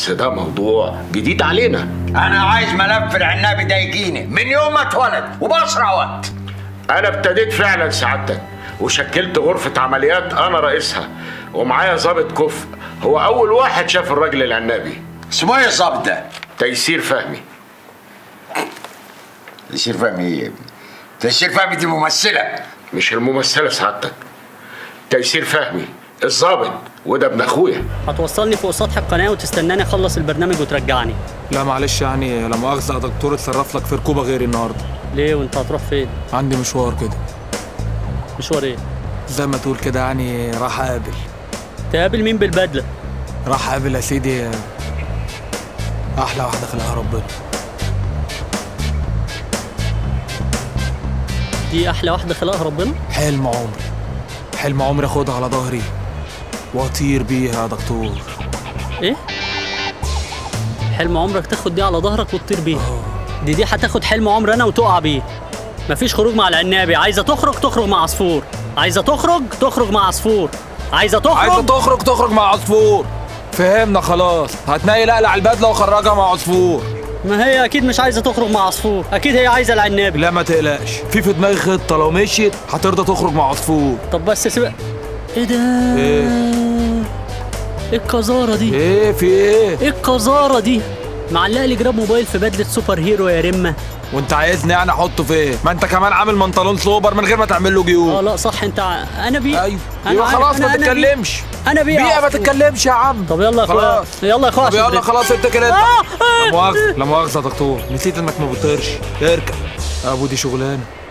بس ده موضوع جديد علينا. انا عايز ملف العنابي ده يجيني من يوم ما اتولد وباسرع وقت. انا ابتديت فعلا سعادتك وشكلت غرفة عمليات انا رئيسها ومعايا ضابط كفء هو اول واحد شاف الراجل العنابي. اسمه ايه الظابط ده؟ تيسير فهمي. تيسير فهمي ايه يا ابني؟ تيسير فهمي دي ممثلة. مش الممثلة سعادتك، تيسير فهمي الظابط، وده ابن اخويا. هتوصلني فوق سطح القناه وتستناني اخلص البرنامج وترجعني؟ لا معلش يعني لا مؤاخذة يا دكتور، اتصرف لك في ركوبة غيري النهارده. ليه وانت هتروح فين؟ عندي مشوار كده. مشوار ايه؟ زي ما تقول كده يعني راح اقابل. تقابل مين بالبدله؟ راح اقابل يا سيدي احلى واحدة خلقها ربنا. دي احلى واحده خلقها ربنا؟ حلم عمري، حلم عمري اخدها على ظهري واطير بيها يا دكتور. ايه؟ حلم عمرك تاخد دي على ظهرك وتطير بيها؟ دي هتاخد حلم عمر انا وتقع بيه. مفيش خروج مع العنابي، عايزه تخرج مع عصفور، عايزه تخرج مع عصفور، عايزه تخرج مع عصفور. فهمنا خلاص، هتنيل اقلع البدله واخرجها مع عصفور. ما هي اكيد مش عايزه تخرج مع عصفور، اكيد هي عايزه العنابي. لا ما تقلقش، في دماغي خطه لو مشيت هترضى تخرج مع عصفور. طب بس سيبك. ايه ده؟ ايه القذاره دي؟ ايه في ايه القذاره دي؟ معلق لي جراب موبايل في بدله سوبر هيرو يا رمه. وانت عايزني يعني احطه فين؟ ما انت كمان عامل منطلون سوبر من غير ما تعمل له جيوب. لا صح انت انا بيه. ايوه يبقى خلاص ما تتكلمش. انا بيه ما تتكلمش يا عم. طب يلا يا اخويا، يلا يا اخويا. طب يلا خلاص انت كده. لا مؤاخذة يا دكتور، نسيت انك ما بتطيرش. اركب ابو دي شغلانه.